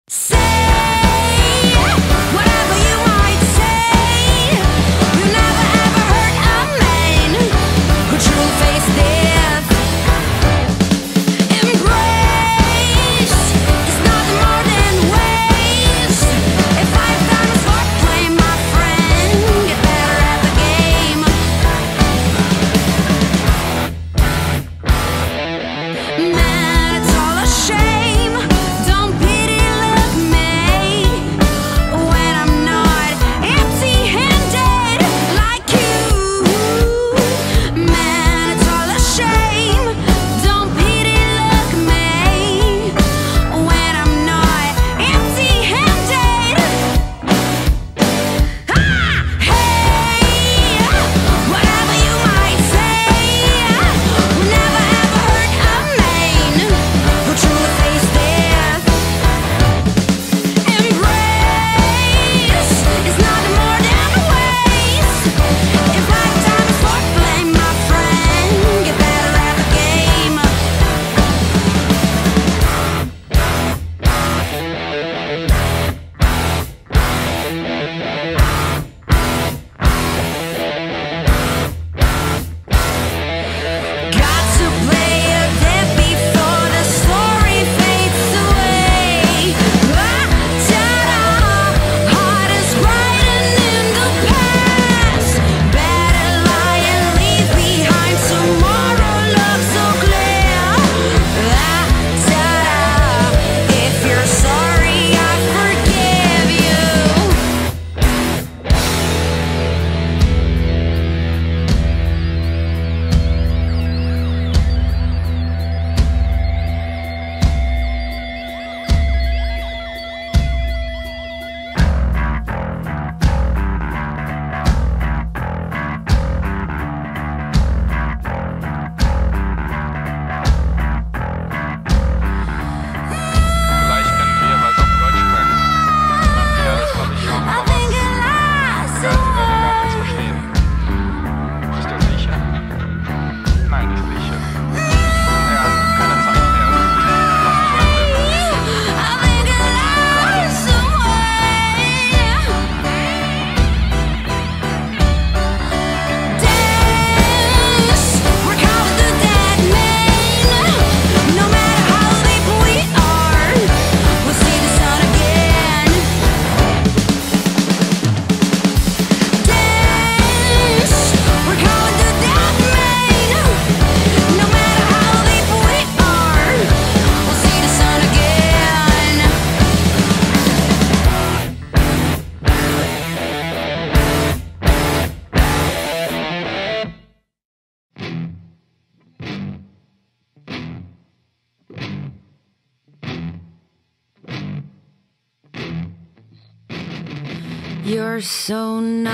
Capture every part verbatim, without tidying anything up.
You're so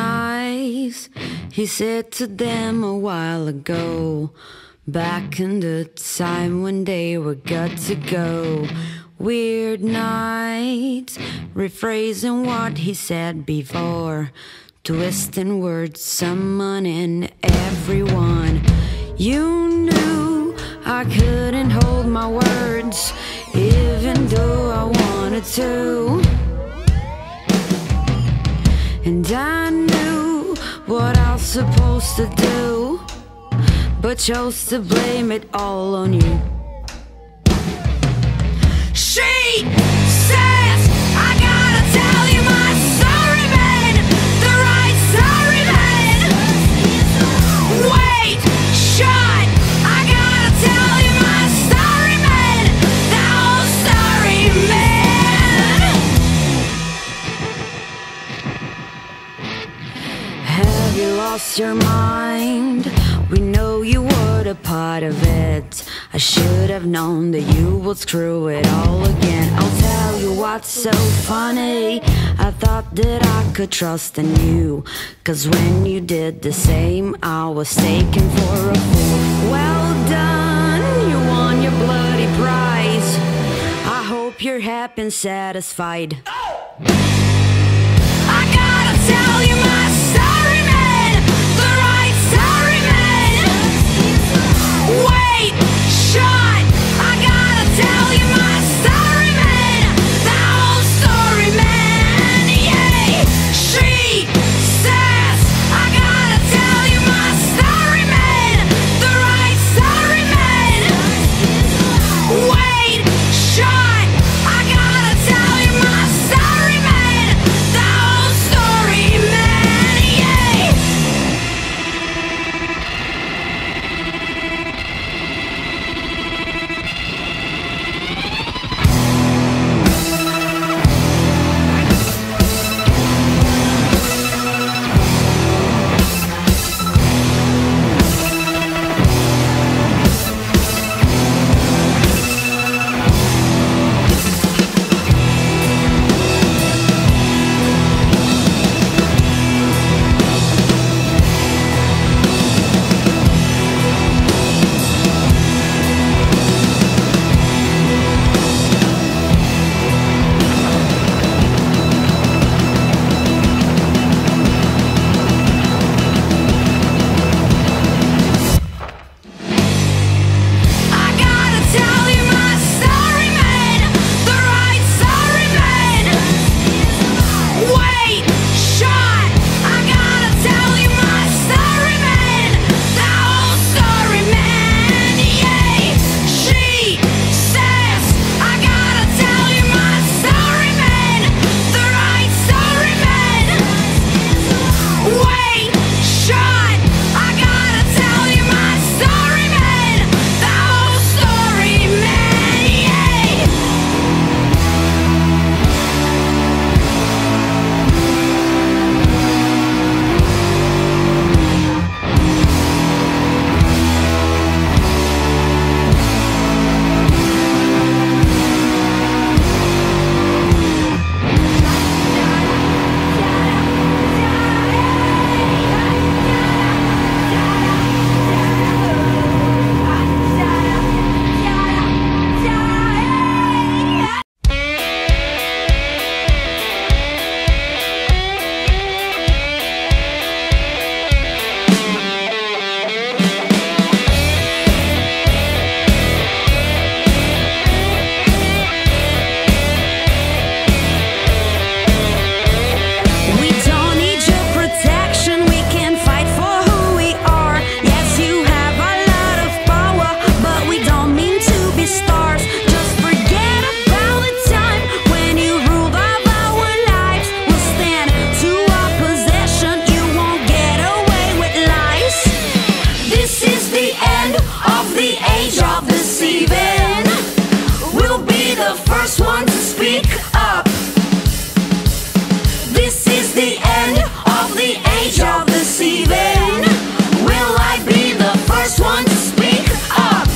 nice, he said to them a while ago, back in the time when they were good to go. Weird nights, rephrasing what he said before, twisting words, summoning everyone. You knew I couldn't hold my words, even though I wanted to. And I knew what I was supposed to do, but chose to blame it all on you. She says I gotta tell you my sorry man, the right sorry man. Wait, shut, I gotta tell you my sorry man, the old sorry man. Have you lost your mind? We know you were a part of it. I should have known that you would screw it all again. I'll tell you what's so funny, I thought that I could trust in you, 'cause when you did the same, I was taken for a fool. Well done, you won your bloody prize. I hope you're happy and satisfied. I gotta tell you my sorry man, the right sorry man. Wait, shut, I gotta tell you my sorry man, the old first one to speak up. This is the end of the age of deceiving. Will I be the first one to speak up?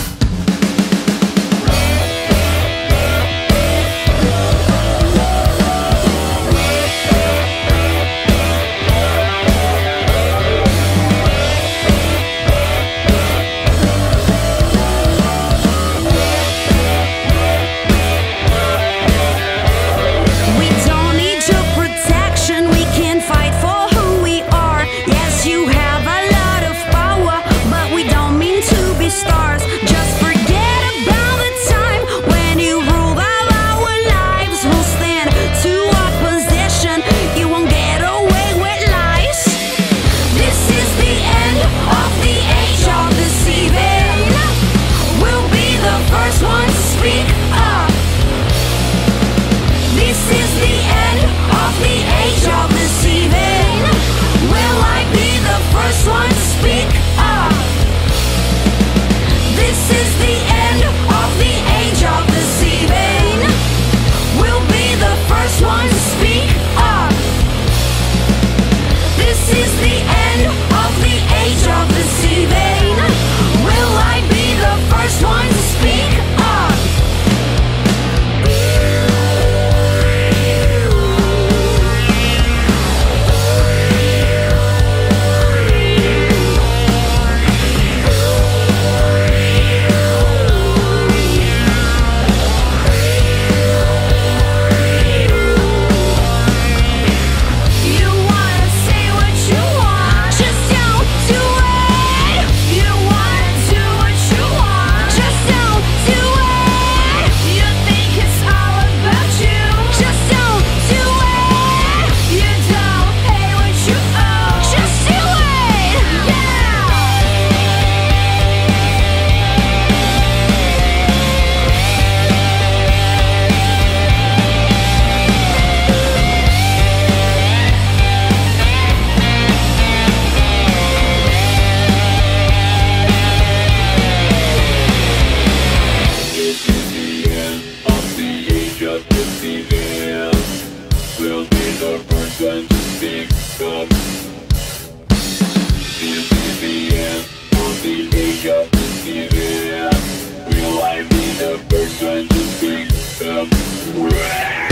We don't need your protection, we can fight for who we are. Yes, you have a lot of power, but we don't mean to be stars. Just forget about the time when you ruled all our lives. We'll stand to opposition, you won't get away with lies. This is the end of the age of deceiving. We'll be the first one to speak up. This is the end of the age of deceiving. Will I be the first one to speak up? This is the end of the age of deceiving. We'll be the first one to speak up. This is the end of the age of deceiving. Will I be the first one to speak up? You wanna say what you want, just don't do it. You wanna do what you want, just don't do it. You think it's all about you, just don't do it. You don't pay what you owe, just do it. Yeah. This is the end of the age of deceiving. We'll be the first one to speak up. This is the end of the age of deceiving. Will I be the first one to speak up?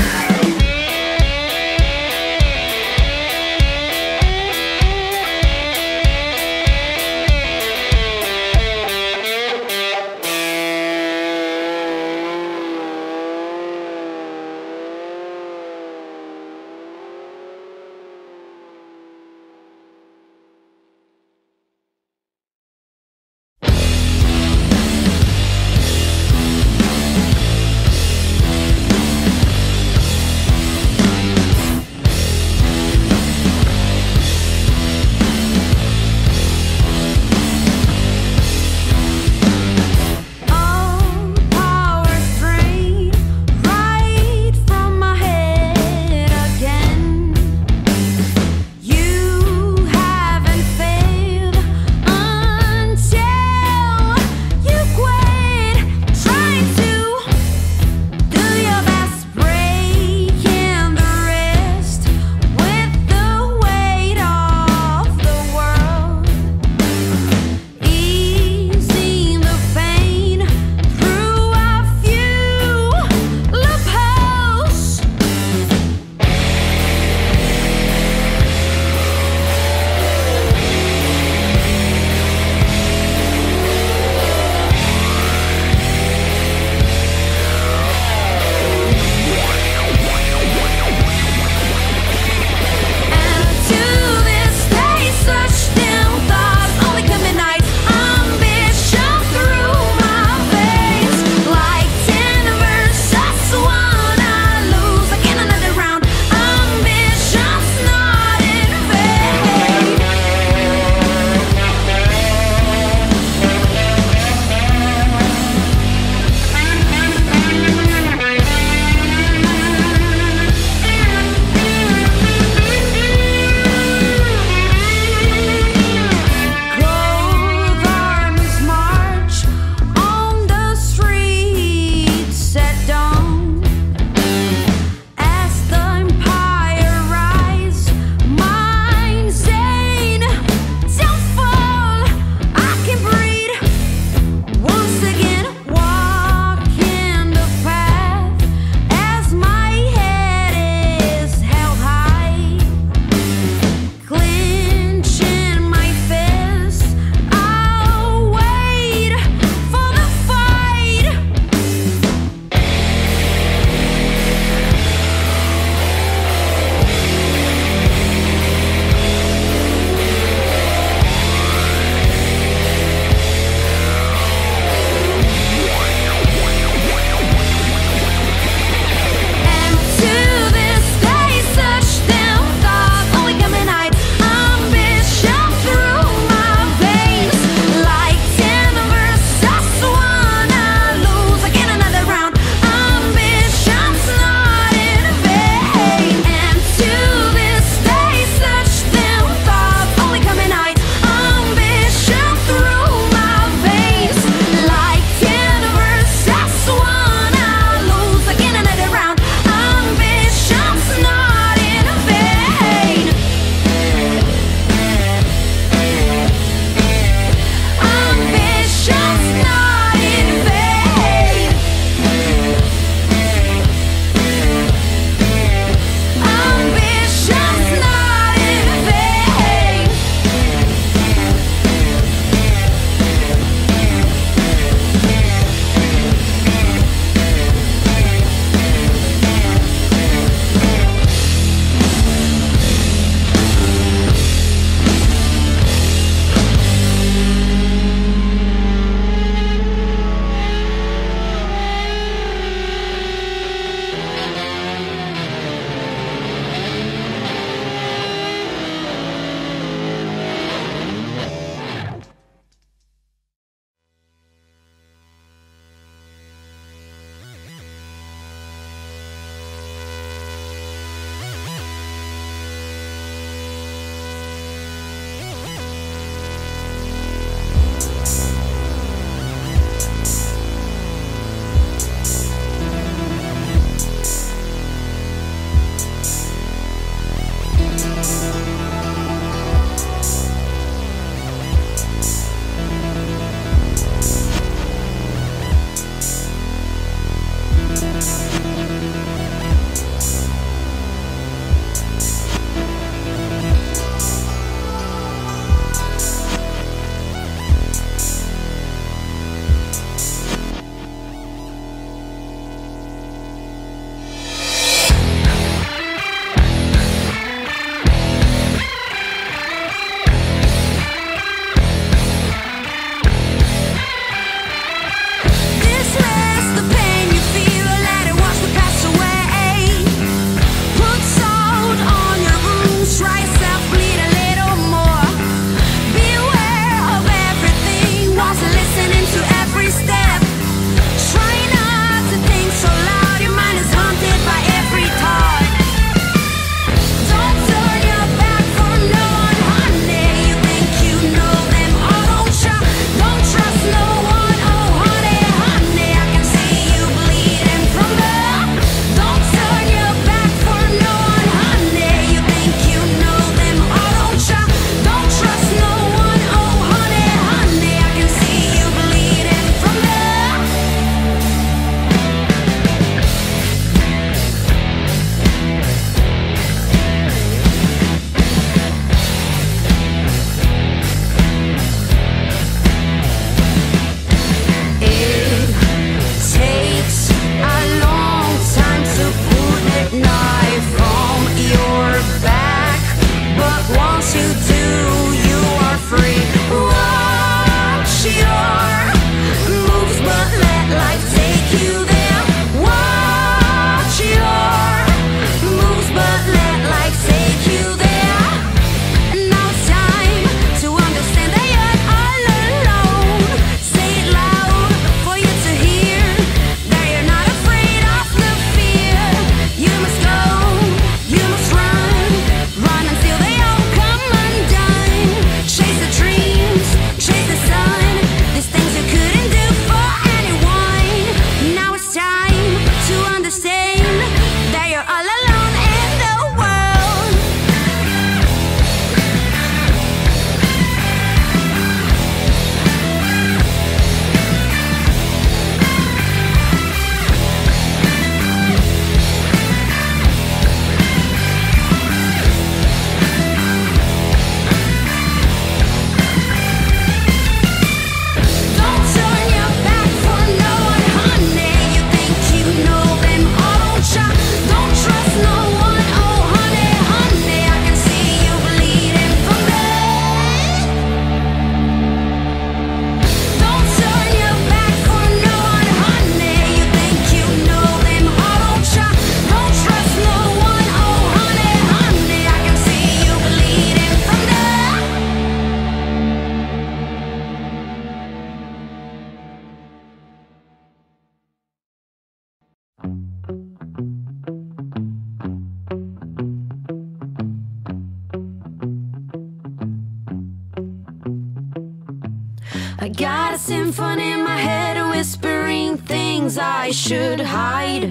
I got a symphony in my head whispering things I should hide.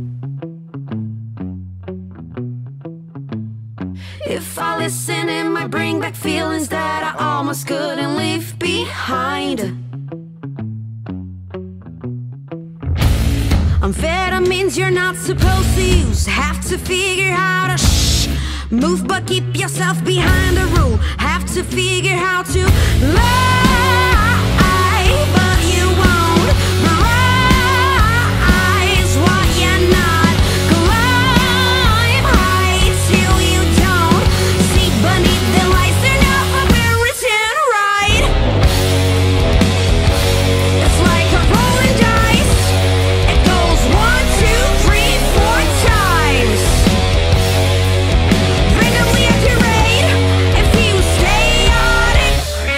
If I listen, it might bring back feelings that I almost couldn't leave behind. Amphetamines you're not supposed to use. Have to figure how to shh. Move but keep yourself behind the rule. Have to figure how to lie, but you won't rise what you're not. Climb high till you don't see beneath the lights. They're never been written right. It's like a rolling dice. It goes one, two, three, four times. Randomly accurate if you stay on it.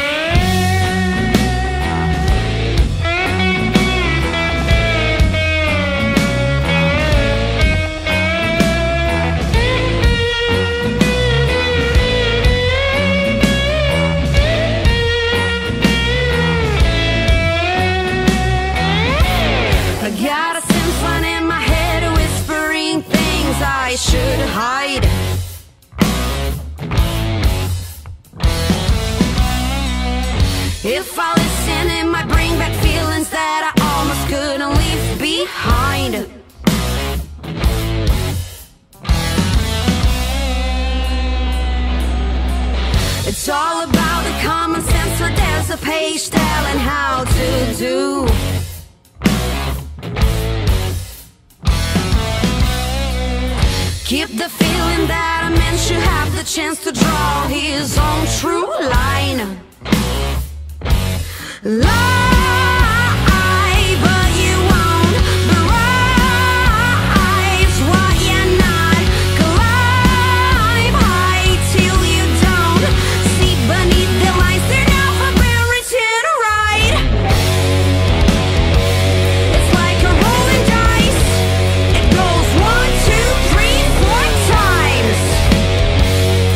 I got a symphony in my head whispering things I should hide. If I listen, it might bring back feelings that I almost couldn't leave behind. It's all about the common sense, or there's a page telling how to do. Keep the feeling that a man should have the chance to draw his own true line. Lie, but you won't rise what you're not. Climb high till you don't see beneath the lines. They're never been written right. It's like a rolling dice. It goes one, two, three, four times.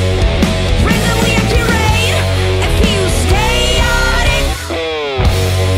Randomly accurate if you stay on it.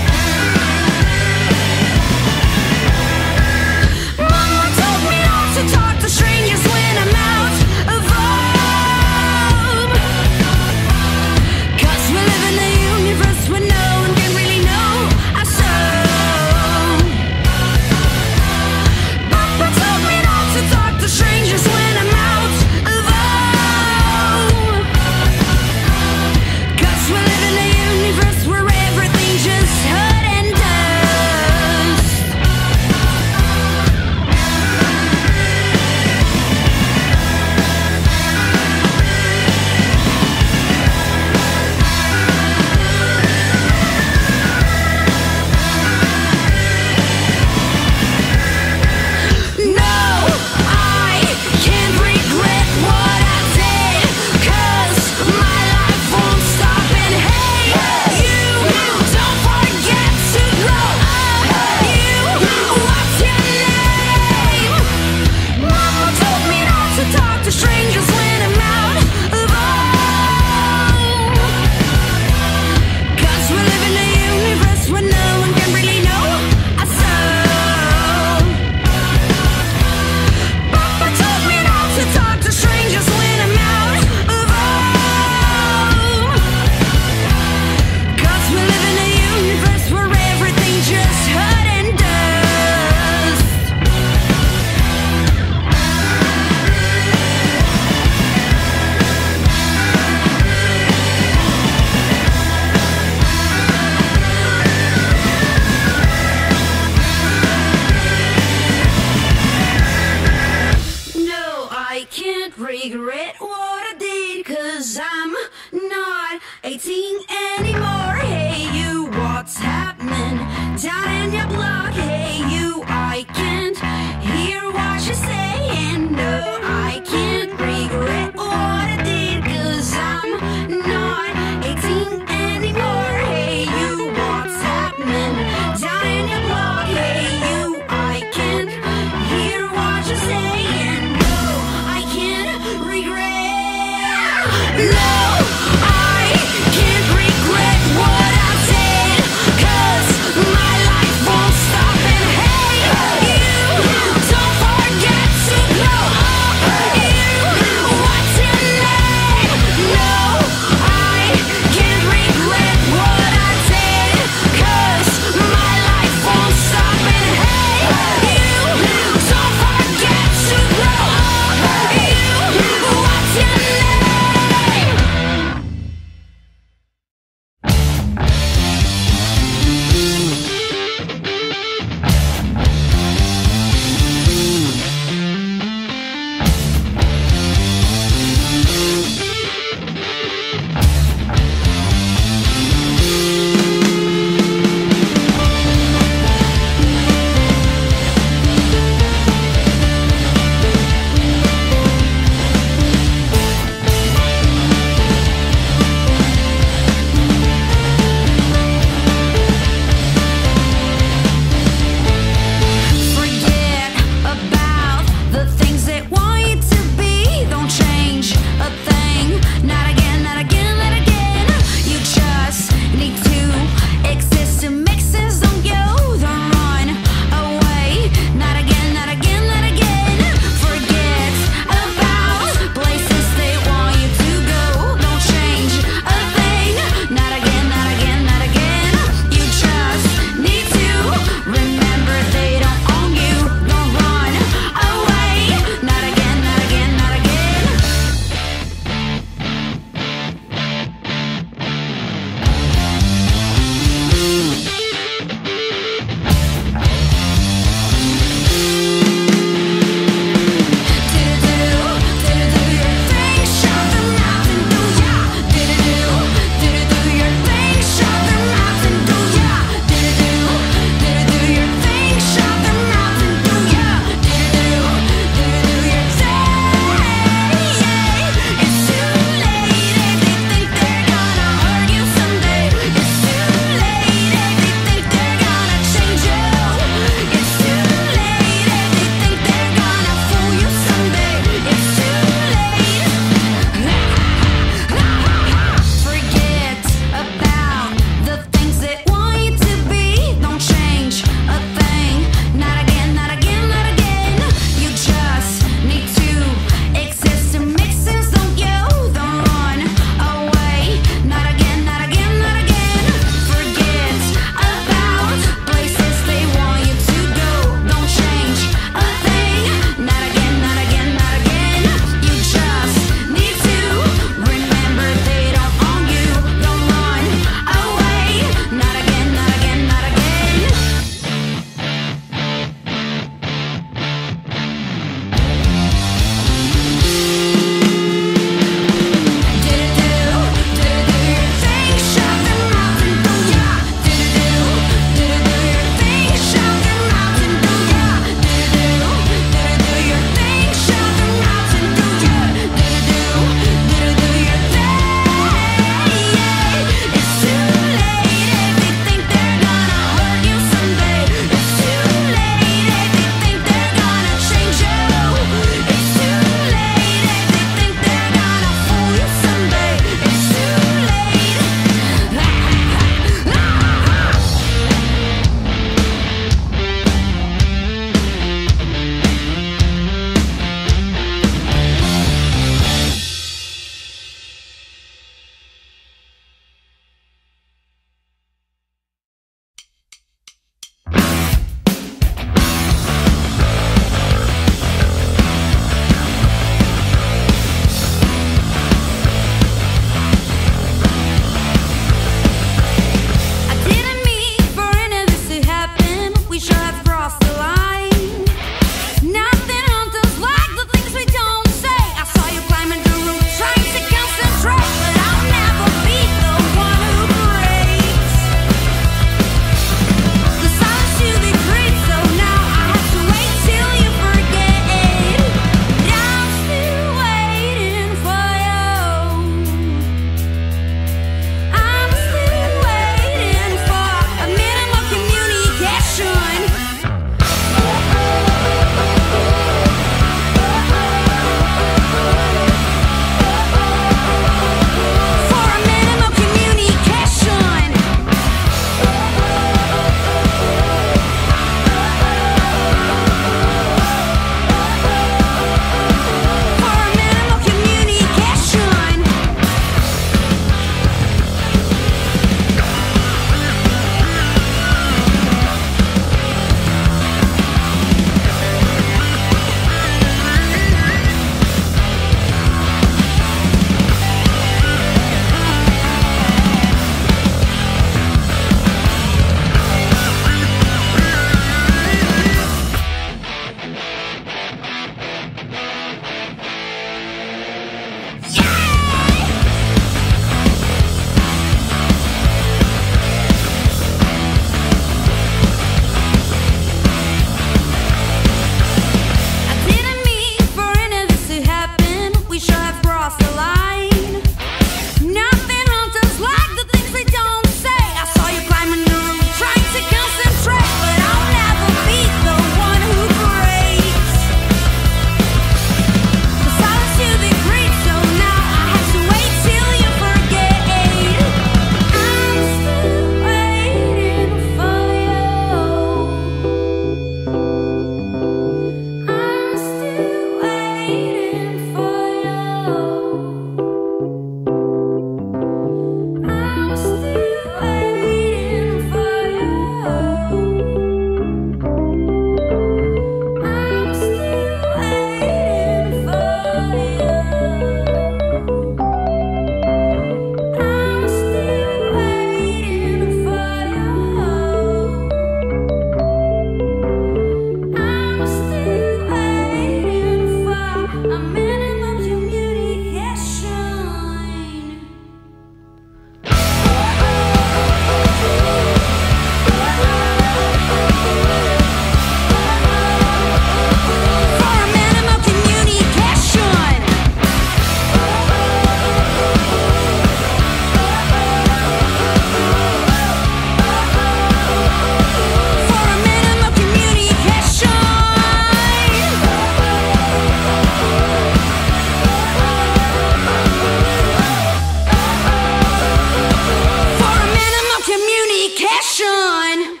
vacation.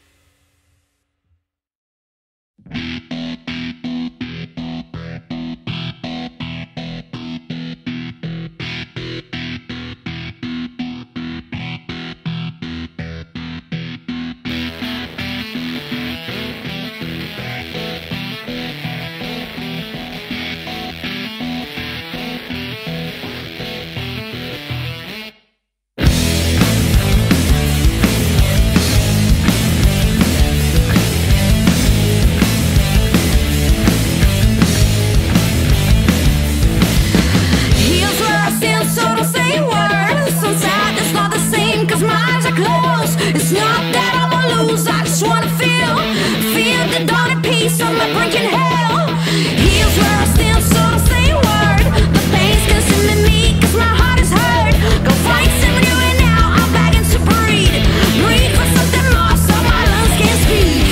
It's not that I'm gonna lose, I just wanna feel, feel the dawn and peace on my breaking hell. Here's where I stand, so don't say a word. The pain's consuming me, cause my heart is hurt. Go find somebody right now, I'm begging to breathe. Breathe for something more, so my lungs can speak.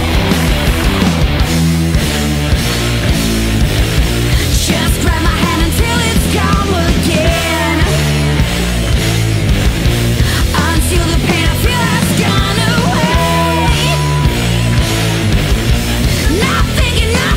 Just grab my hand until it's come again. Until the pain I feel has gone away. Not thinking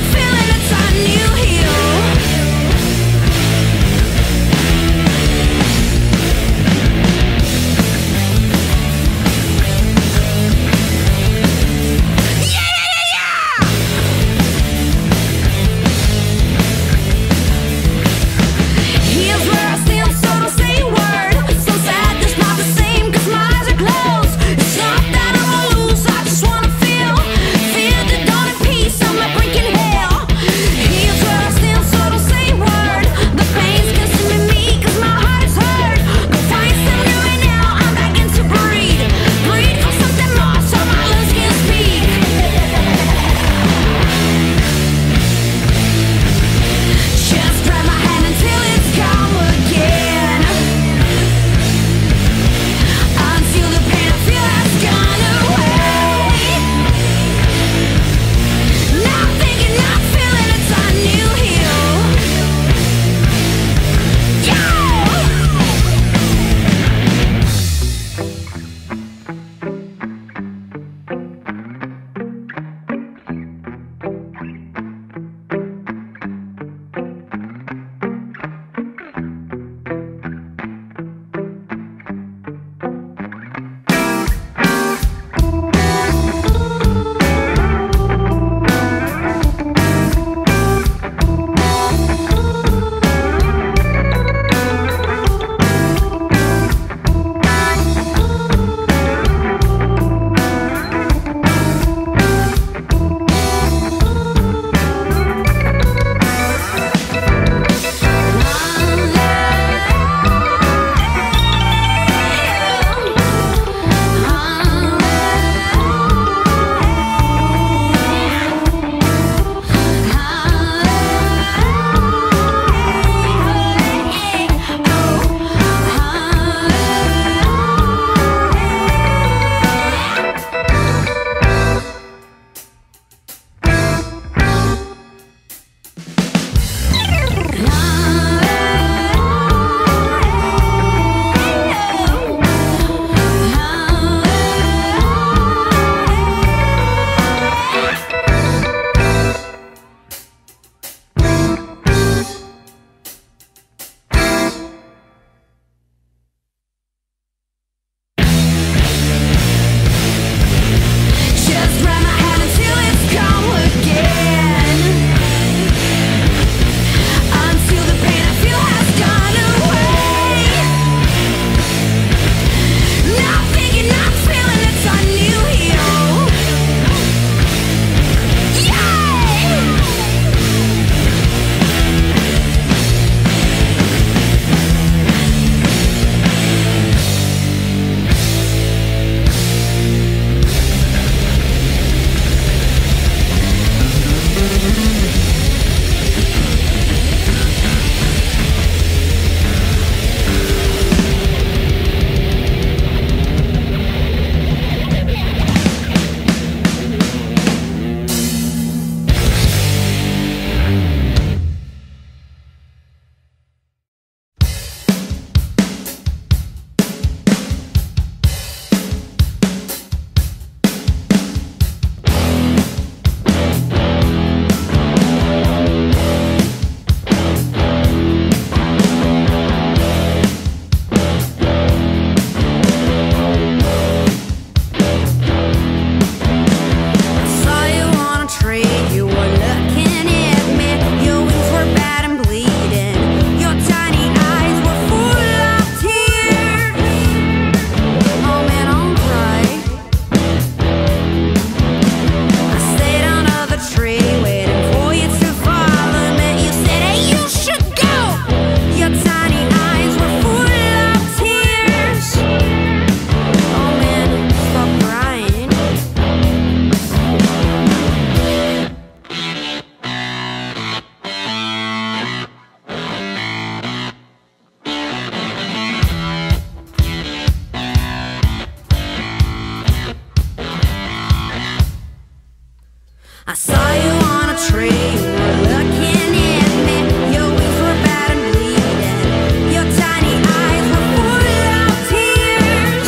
I saw you on a train, you were looking at me. Your wings were bad and bleeding. Your tiny eyes were full of tears.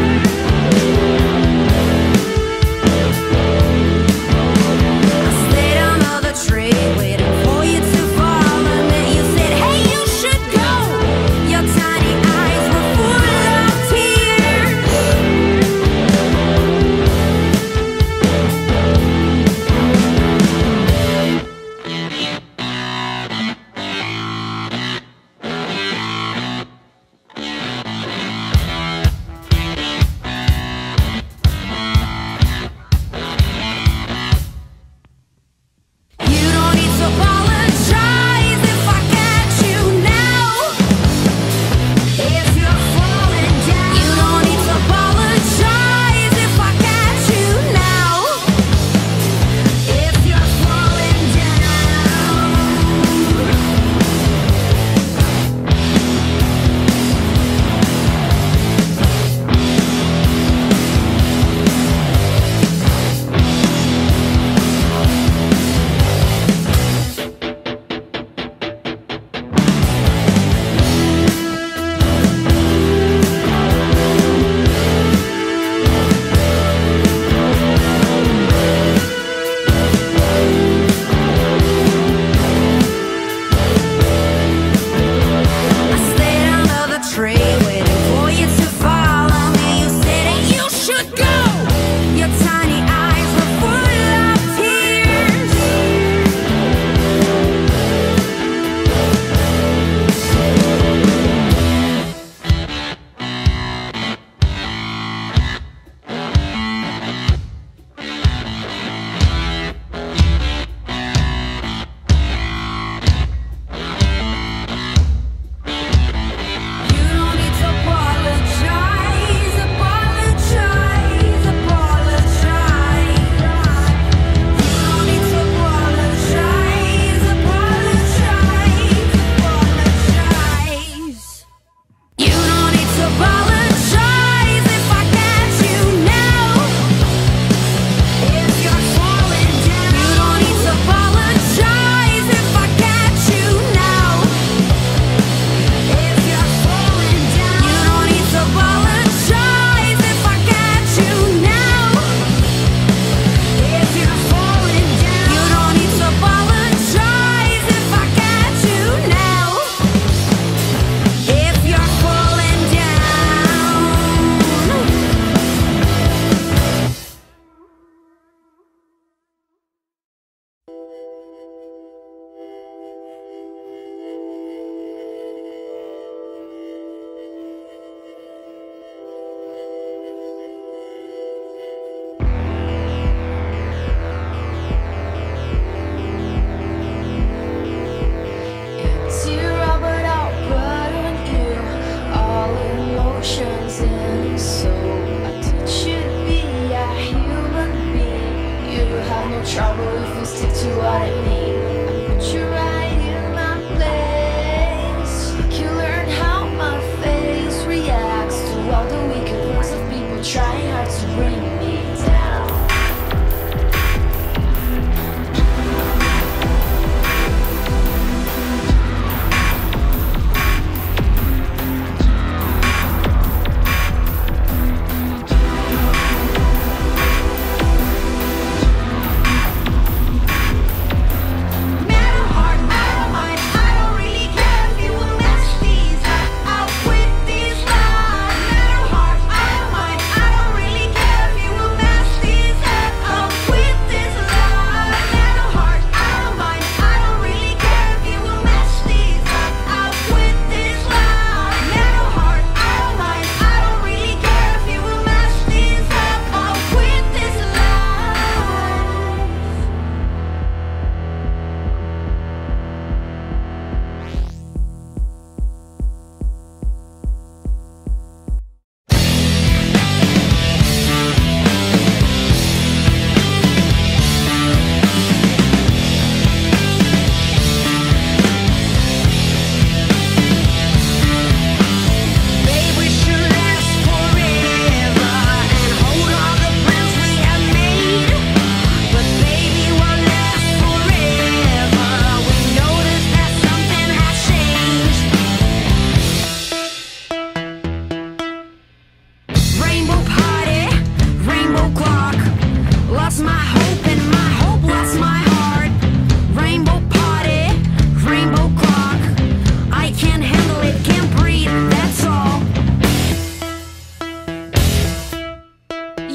I stayed under the tree, waiting for you to follow me. You said, hey, you should go. Your tiny eyes were full of tears. You don't need to apologize if I catch you now. If you're falling down, you don't need to apologize if I catch you now. If you're falling down. I stayed under the tree, waiting for you to follow me. You said that you should go. Your tiny eyes were full of tears. You don't need to apologize, apologize, apologize. You don't need to apologize, apologize, apologize. You don't need to apologize if I catch you now. If you're falling down, you don't need to apologize if I catch you now. If you're falling down, you don't need to apologize if I catch you now. If you're falling down, you don't need to apologize if I catch you now. If you're falling down. Empty rubber output on you, all emotions and soul. I teach you to be a human being. You have no trouble if you stick to what I mean. I put you right in my place. Make you learn how my face reacts to all the wicked words of people trying hard to bring me down. Metal heart, I don't mind, I don't really care if you will mess these up. I'll quit these lies. Metal heart, I don't mind, I don't really care if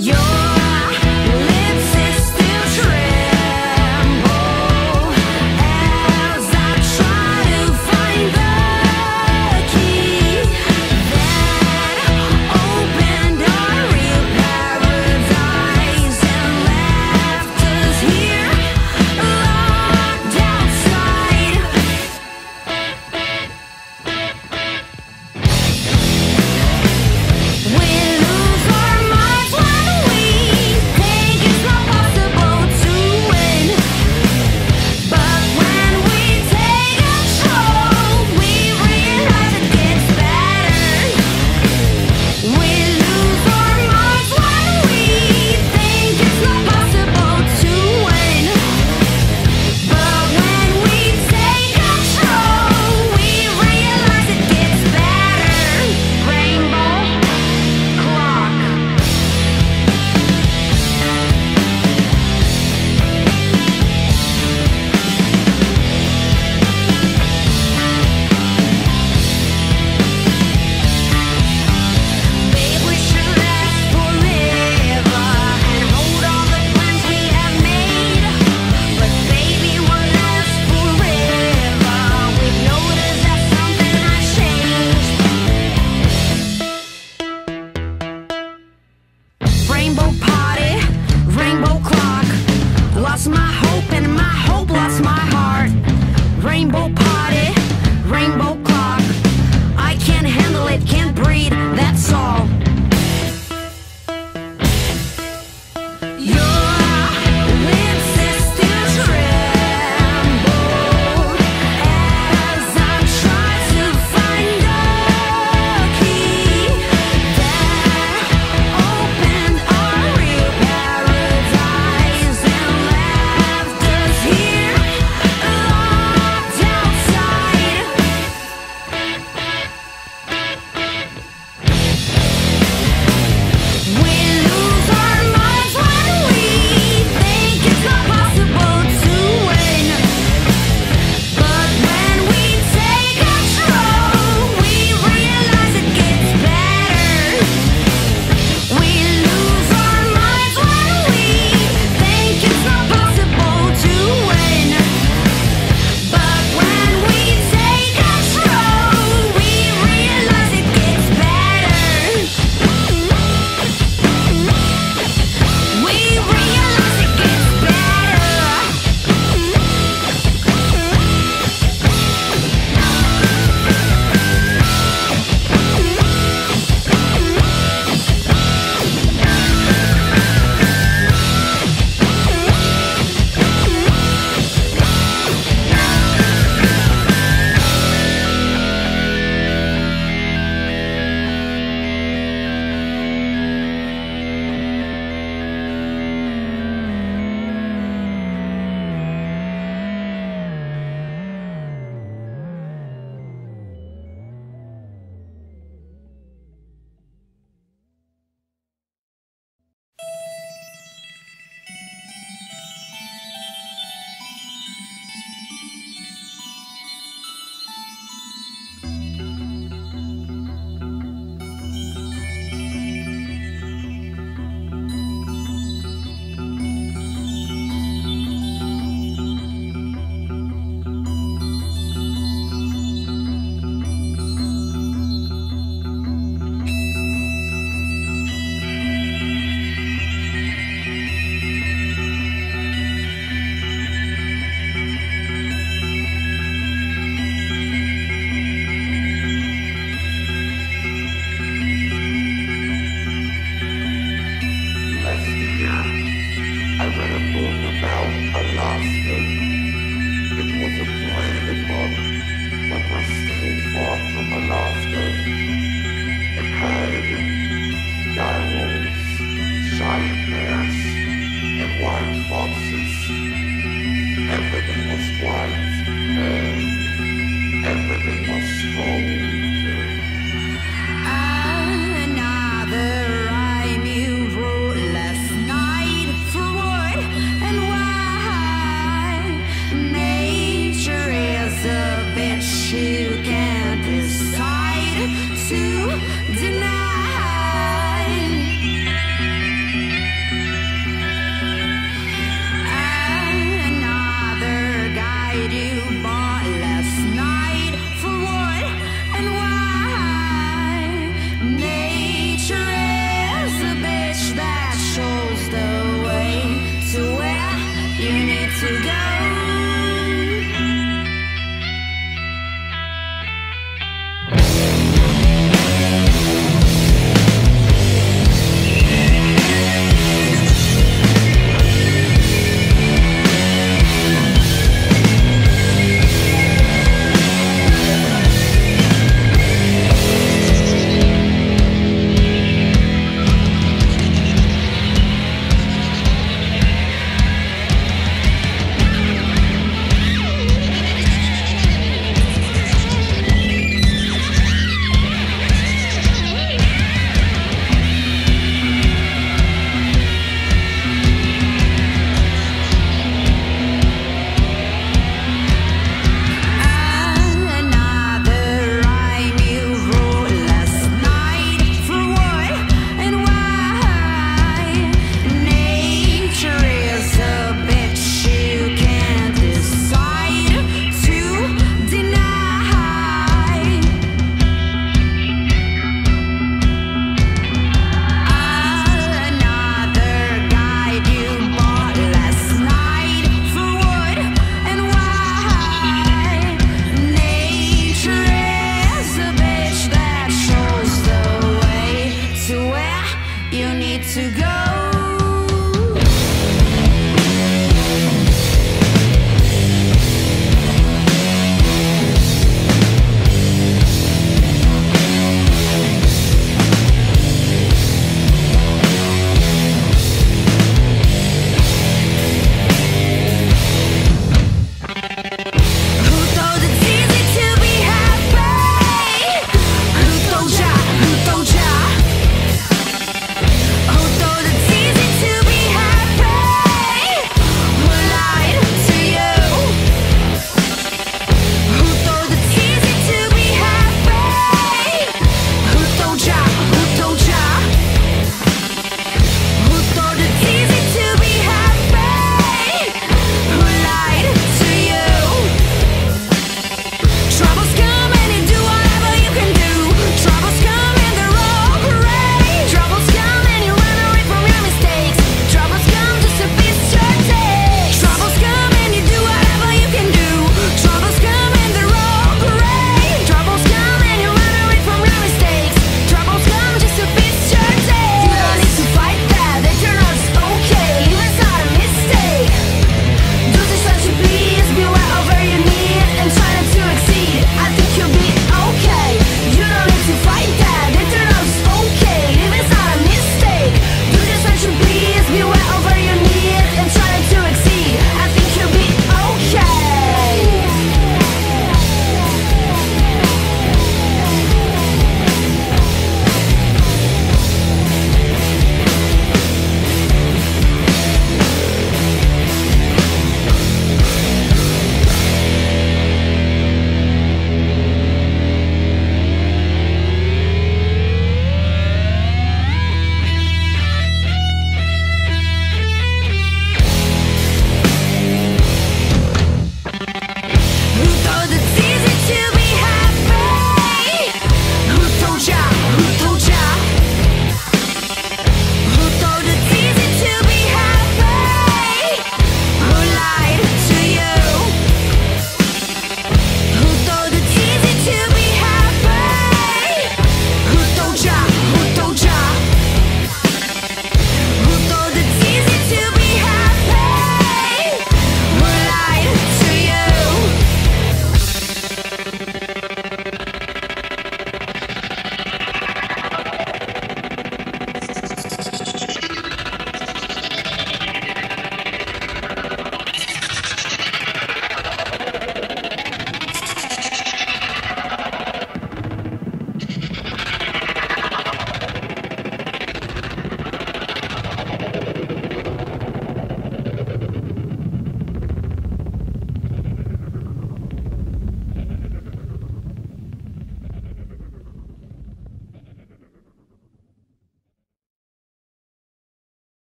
Everything was white, and everything was strong.